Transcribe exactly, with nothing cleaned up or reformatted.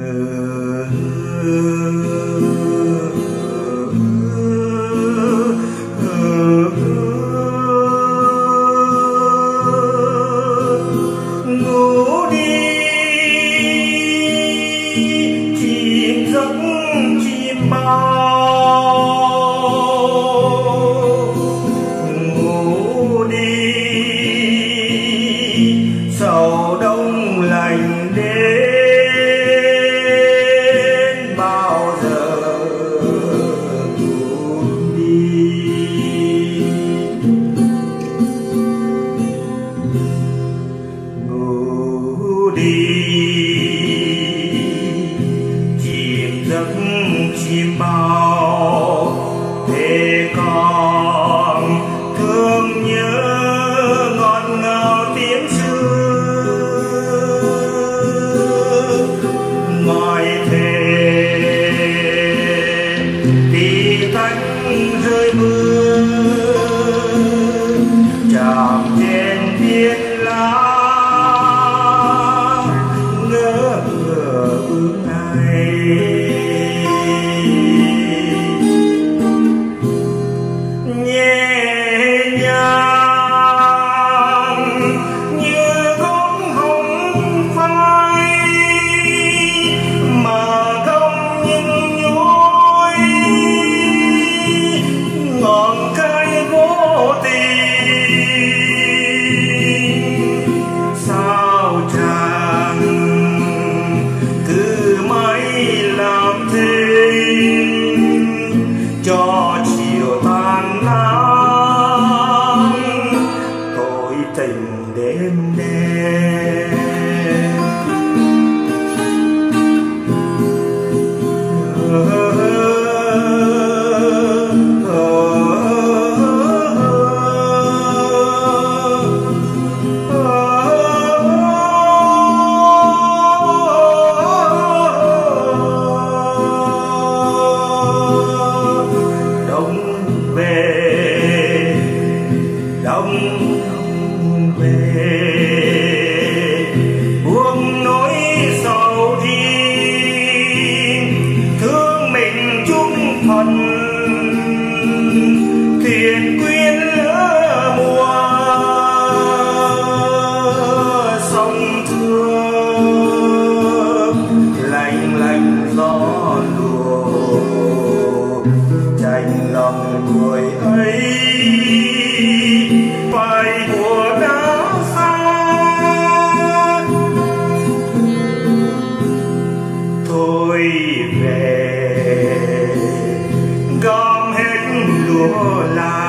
ngủ đi chìm giấc chim bao, ngủ đi sầu đông lạnh đến bao giờ ngủ đi. Ngủ đi chìm giấc chim bao, thế còn thương nhớ ngọt ngào tiếng xưa. Ngoài thề tí tách rơi mưa, chạm trên thiên lá ngỡ ngỡ bước ai. Nhẹ nhàng như gốm hồng phai mà không những nhối ngọn cây vô tình. Sao chàng cứ mãi làm thế cho chiều tan nắng tội tình đêm đen. Đông về buông nỗi sầu riêng, thương mình chung phần thuyền quyến lỡ mùa sông thương. Lạnh lạnh gió lùa tranh lòng người ấy phải của đã xa. Thôi về gom hết lúa là